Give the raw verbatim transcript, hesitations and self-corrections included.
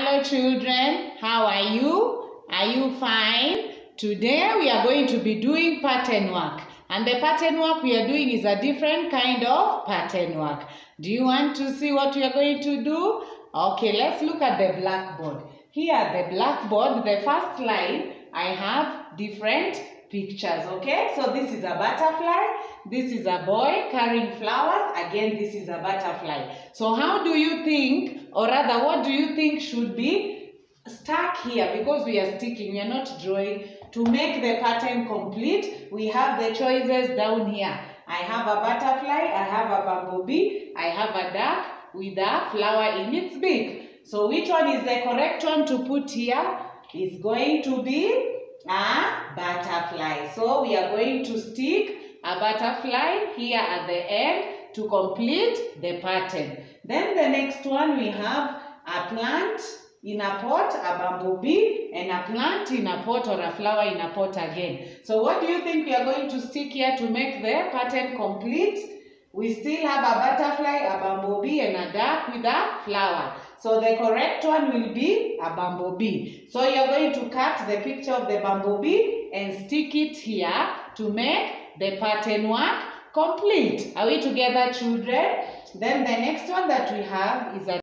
Hello children, how are you? Are you fine? Today we are going to be doing pattern work, and the pattern work we are doing is a different kind of pattern work. Do you want to see what we are going to do? Okay, let's look at the blackboard. Here at the blackboard, the first line, I have different pictures, okay? So this is a butterfly, this is a boy carrying flowers, again this is a butterfly. So how do you think, or rather what do you think should be stuck here? Because we are sticking, we are not drawing. To make the pattern complete, we have the choices down here. I have a butterfly, I have a bumblebee, I have a duck with a flower in its beak. So which one is the correct one to put here? It's going to be a butterfly. So we are going to stick a butterfly here at the end to complete the pattern. Then the next one, we have a plant in a pot, a bumblebee, and a plant in a pot, or a flower in a pot again. So what do you think we are going to stick here to make the pattern complete? We still have a butterfly, a bumblebee, and a duck with a flower. So the correct one will be a bumblebee. So you are going to cut the picture of the bumblebee and stick it here to make the pattern work complete. Are we together, children? Then the next one that we have is a